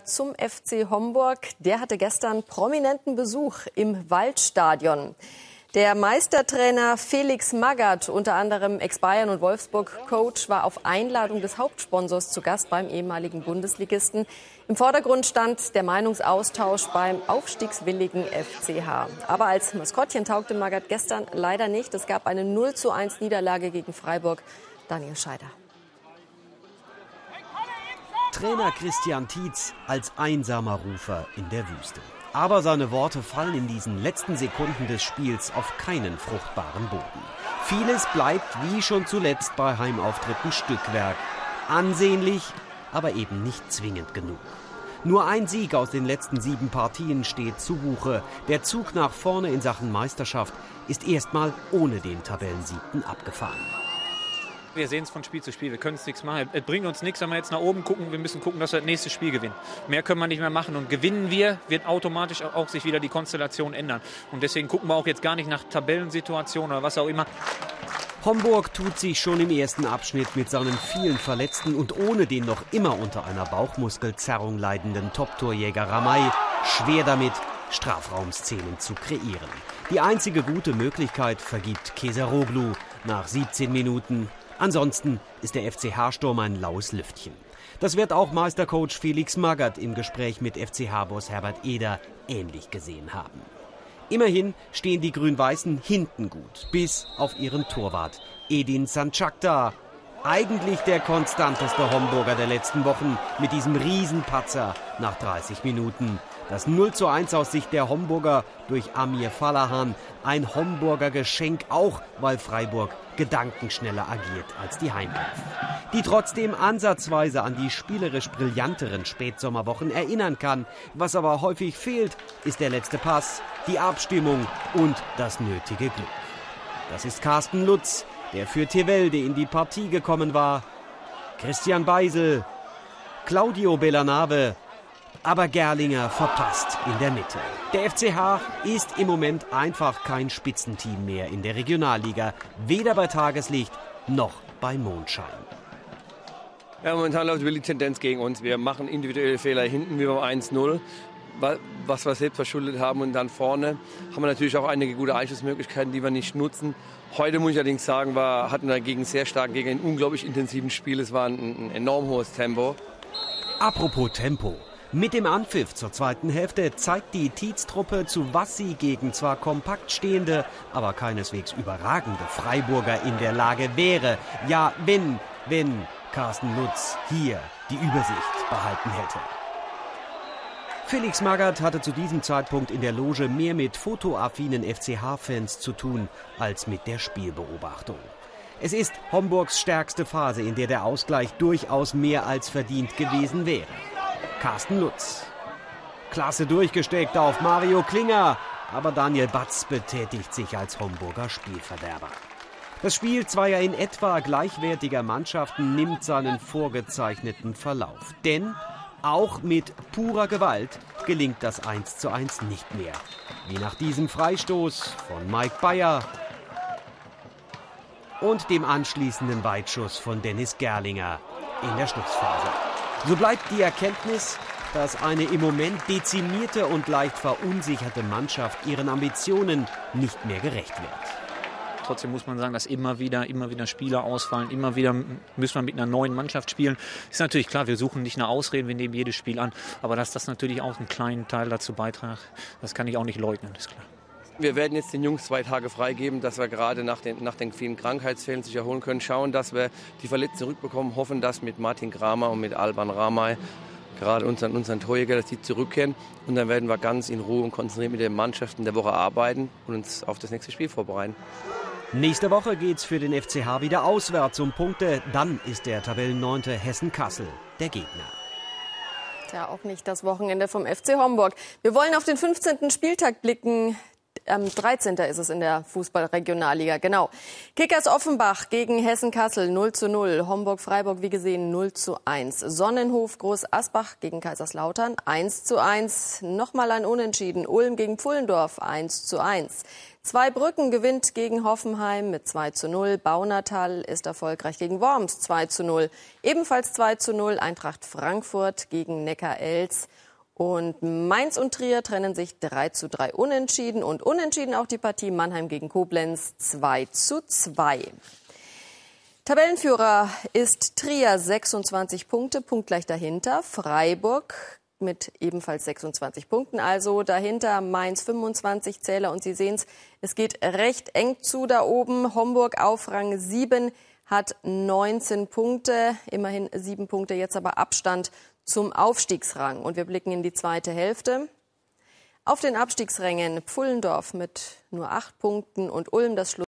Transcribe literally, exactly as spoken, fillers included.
zum F C Homburg. Der hatte gestern prominenten Besuch im Waldstadion. Der Meistertrainer Felix Magath, unter anderem Ex-Bayern- und Wolfsburg-Coach, war auf Einladung des Hauptsponsors zu Gast beim ehemaligen Bundesligisten. Im Vordergrund stand der Meinungsaustausch beim aufstiegswilligen F C H. Aber als Maskottchen taugte Magath gestern leider nicht. Es gab eine null zu eins Niederlage gegen Freiburg. Daniel Scheider. Trainer Christian Tietz als einsamer Rufer in der Wüste. Aber seine Worte fallen in diesen letzten Sekunden des Spiels auf keinen fruchtbaren Boden. Vieles bleibt wie schon zuletzt bei Heimauftritten Stückwerk. Ansehnlich, aber eben nicht zwingend genug. Nur ein Sieg aus den letzten sieben Partien steht zu Buche. Der Zug nach vorne in Sachen Meisterschaft ist erstmal ohne den Tabellensiebten abgefahren. Wir sehen es von Spiel zu Spiel, wir können es nichts machen. Es bringt uns nichts, wenn wir jetzt nach oben gucken. Wir müssen gucken, dass wir das nächste Spiel gewinnen. Mehr können wir nicht mehr machen. Und gewinnen wir, wird automatisch auch sich wieder die Konstellation ändern. Und deswegen gucken wir auch jetzt gar nicht nach Tabellensituationen oder was auch immer. Homburg tut sich schon im ersten Abschnitt mit seinen vielen Verletzten und ohne den noch immer unter einer Bauchmuskelzerrung leidenden Top-Torjäger Ramay schwer damit, Strafraumszenen zu kreieren. Die einzige gute Möglichkeit vergibt Keseroglu nach siebzehn Minuten. Ansonsten ist der F C H-Sturm ein laues Lüftchen. Das wird auch Meistercoach Felix Magath im Gespräch mit F C H-Boss Herbert Eder ähnlich gesehen haben. Immerhin stehen die Grün-Weißen hinten gut, bis auf ihren Torwart Edin Sanchakta. Eigentlich der konstanteste Homburger der letzten Wochen mit diesem Riesenpatzer nach dreißig Minuten. Das null zu eins aus Sicht der Homburger durch Amir Falahan. Ein Homburger Geschenk, auch weil Freiburg gedankenschneller agiert als die Heimelf. Die trotzdem ansatzweise an die spielerisch brillanteren Spätsommerwochen erinnern kann. Was aber häufig fehlt, ist der letzte Pass, die Abstimmung und das nötige Glück. Das ist Carsten Lutz, der für Tewelde in die Partie gekommen war. Christian Beisel, Claudio Bellanave, aber Gerlinger verpasst in der Mitte. Der F C H ist im Moment einfach kein Spitzenteam mehr in der Regionalliga. Weder bei Tageslicht noch bei Mondschein. Ja, momentan läuft die Tendenz gegen uns. Wir machen individuelle Fehler hinten wie beim eins null, was wir selbst verschuldet haben. Und dann vorne haben wir natürlich auch einige gute Einschussmöglichkeiten, die wir nicht nutzen. Heute muss ich allerdings sagen, war, hatten wir dagegen sehr stark gegen einen unglaublich intensiven Spiel. Es war ein, ein enorm hohes Tempo. Apropos Tempo. Mit dem Anpfiff zur zweiten Hälfte zeigt die Tietz-Truppe, zu was sie gegen zwar kompakt stehende, aber keineswegs überragende Freiburger in der Lage wäre. Ja, wenn, wenn Carsten Lutz hier die Übersicht behalten hätte. Felix Magath hatte zu diesem Zeitpunkt in der Loge mehr mit fotoaffinen F C H-Fans zu tun, als mit der Spielbeobachtung. Es ist Homburgs stärkste Phase, in der der Ausgleich durchaus mehr als verdient gewesen wäre. Carsten Lutz. Klasse durchgesteckt auf Mario Klinger, aber Daniel Batz betätigt sich als Homburger Spielverderber. Das Spiel zweier in etwa gleichwertiger Mannschaften nimmt seinen vorgezeichneten Verlauf. Denn auch mit purer Gewalt gelingt das eins zu eins nicht mehr. Wie nach diesem Freistoß von Mike Bayer und dem anschließenden Weitschuss von Dennis Gerlinger in der Schlussphase. So bleibt die Erkenntnis, dass eine im Moment dezimierte und leicht verunsicherte Mannschaft ihren Ambitionen nicht mehr gerecht wird. Trotzdem muss man sagen, dass immer wieder, immer wieder Spieler ausfallen, immer wieder müssen wir mit einer neuen Mannschaft spielen. Ist natürlich klar, wir suchen nicht eine Ausrede, wir nehmen jedes Spiel an, aber dass das natürlich auch einen kleinen Teil dazu beiträgt, das kann ich auch nicht leugnen, ist klar. Wir werden jetzt den Jungs zwei Tage freigeben, dass wir gerade nach den, nach den vielen Krankheitsfällen sich erholen können. Schauen, dass wir die Verletzten zurückbekommen. Hoffen, dass mit Martin Kramer und mit Alban Ramay, gerade unseren, unseren Torjäger, dass die zurückkehren. Und dann werden wir ganz in Ruhe und konzentriert mit den Mannschaften der Woche arbeiten und uns auf das nächste Spiel vorbereiten. Nächste Woche geht's für den F C H wieder auswärts um Punkte. Dann ist der Tabellenneunte Hessen-Kassel der Gegner. Ja, auch nicht das Wochenende vom F C Homburg. Wir wollen auf den fünfzehnten Spieltag blicken. Ähm, dreizehnter ist es in der Fußball-Regionalliga, genau. Kickers Offenbach gegen Hessen-Kassel null zu null. Homburg-Freiburg, wie gesehen, null zu eins. Sonnenhof Groß-Asbach gegen Kaiserslautern eins zu eins. Nochmal ein Unentschieden. Ulm gegen Pfullendorf eins zu eins. Zweibrücken gewinnt gegen Hoffenheim mit zwei zu null. Baunatal ist erfolgreich gegen Worms zwei zu null. Ebenfalls zwei zu null Eintracht Frankfurt gegen Neckar-Elz. Und Mainz und Trier trennen sich drei zu drei unentschieden. Und unentschieden auch die Partie Mannheim gegen Koblenz zwei zu zwei. Tabellenführer ist Trier, sechsundzwanzig Punkte, punktgleich dahinter. Freiburg mit ebenfalls sechsundzwanzig Punkten. Also dahinter Mainz fünfundzwanzig Zähler. Und Sie sehen es, es geht recht eng zu da oben. Homburg auf Rang sieben hat neunzehn Punkte. Immerhin sieben Punkte, jetzt aber Abstand zum Aufstiegsrang. Und wir blicken in die zweite Hälfte. Auf den Abstiegsrängen Pfullendorf mit nur acht Punkten und Ulm das Schluss.